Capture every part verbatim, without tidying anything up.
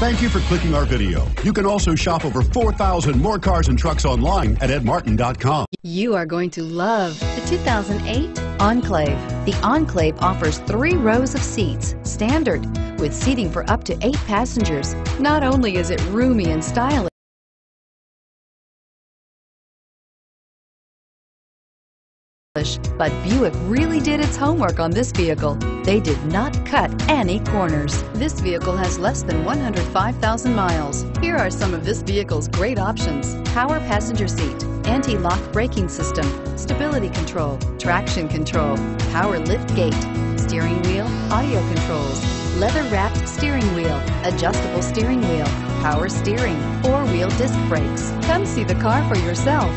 Thank you for clicking our video. You can also shop over four thousand more cars and trucks online at ed martin dot com. You are going to love the two thousand eight Enclave. The Enclave offers three rows of seats, standard, with seating for up to eight passengers. Not only is it roomy and stylish, but Buick really did its homework on this vehicle. They did not cut any corners. This vehicle has less than one hundred five thousand miles. Here are some of this vehicle's great options: power passenger seat, anti-lock braking system, stability control, traction control, power lift gate, steering wheel audio controls, leather-wrapped steering wheel, adjustable steering wheel, power steering, four-wheel disc brakes. Come see the car for yourself.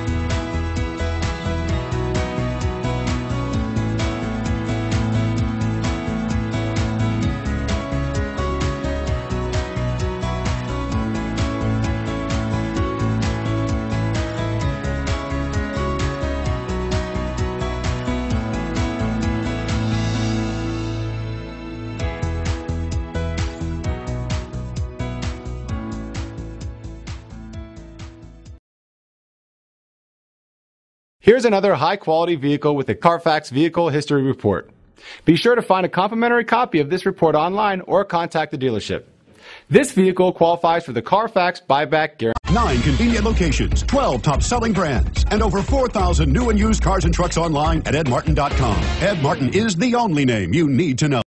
Here's another high-quality vehicle with a Carfax Vehicle History Report. Be sure to find a complimentary copy of this report online or contact the dealership. This vehicle qualifies for the Carfax Buyback Guarantee. Nine convenient locations, twelve top-selling brands, and over four thousand new and used cars and trucks online at ed martin dot com. Ed Martin is the only name you need to know.